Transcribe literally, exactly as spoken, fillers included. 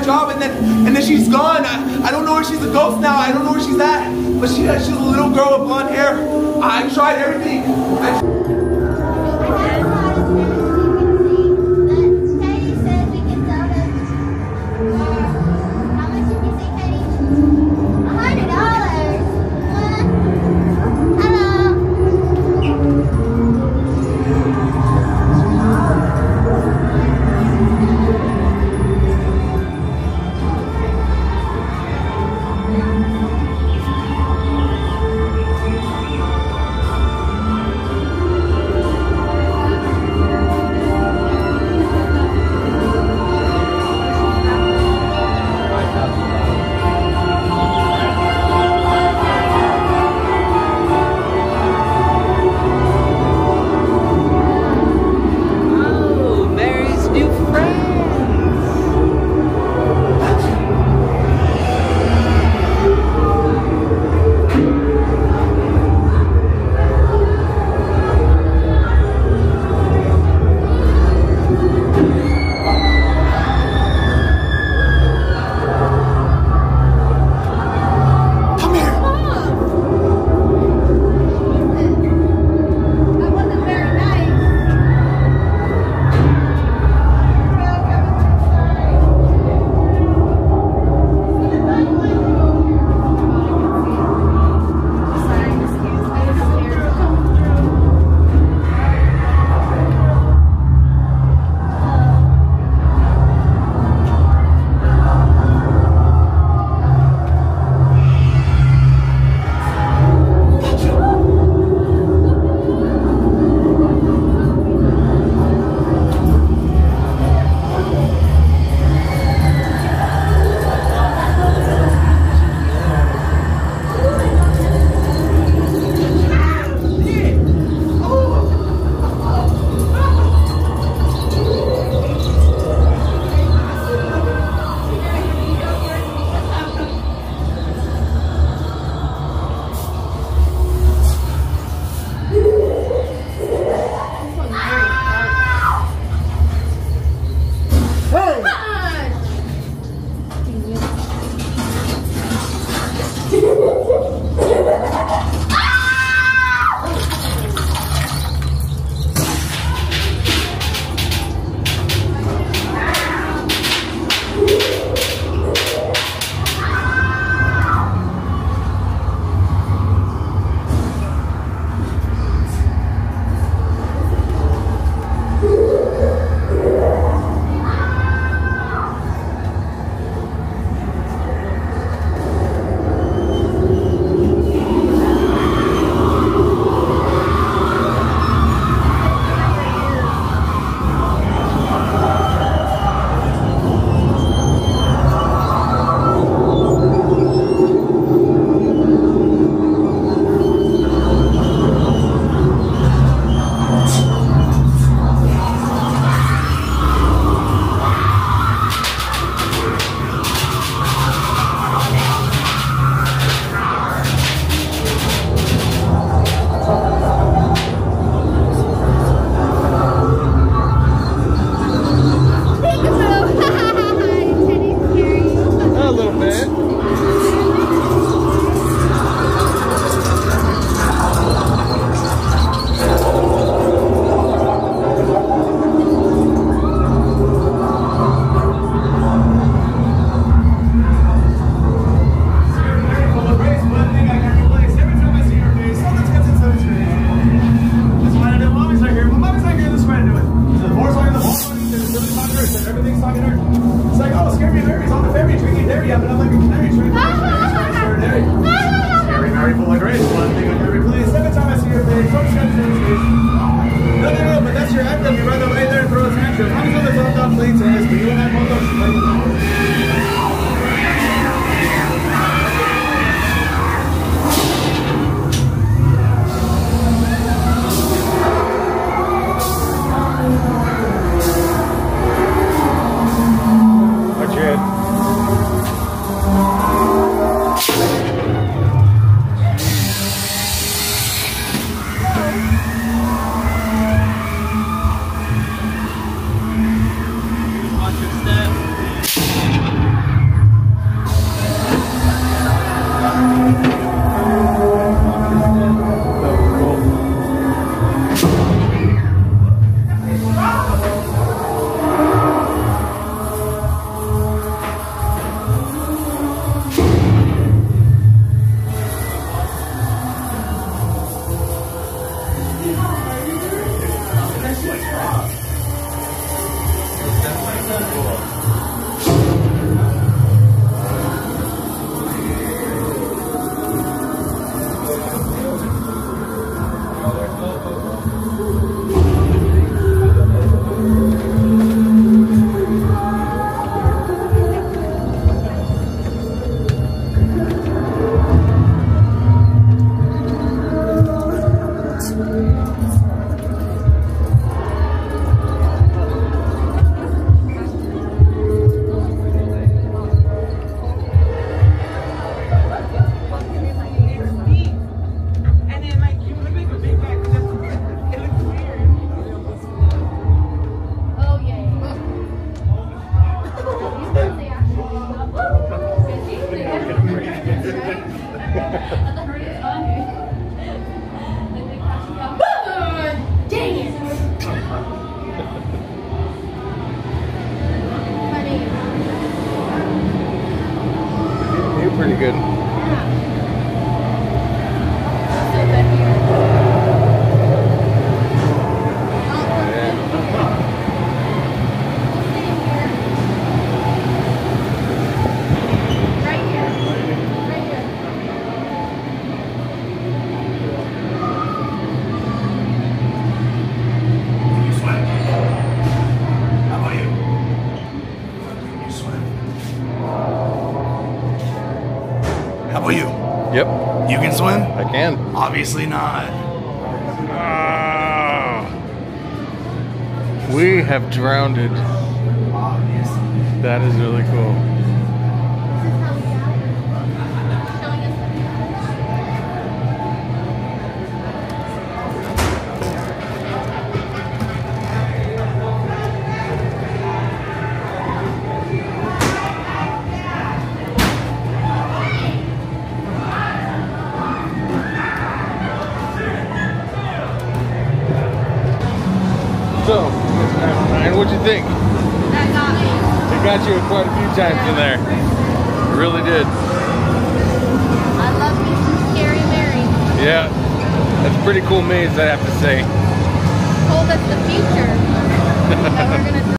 job, and then and then she's gone. I, I don't know where she's a ghost now. I don't know where she's at. But she she's a little girl with blonde hair. I tried everything. I Pretty good. How about you? Yep. You can swim? I can. Obviously not. Ah. We have drowned. Obviously. That is really cool. So, Ryan, what'd you think? That got me. It got you quite a few times in there. It really did. I love me some Scary Mary. Yeah, that's a pretty cool maze, I have to say. Told us the future that we're gonna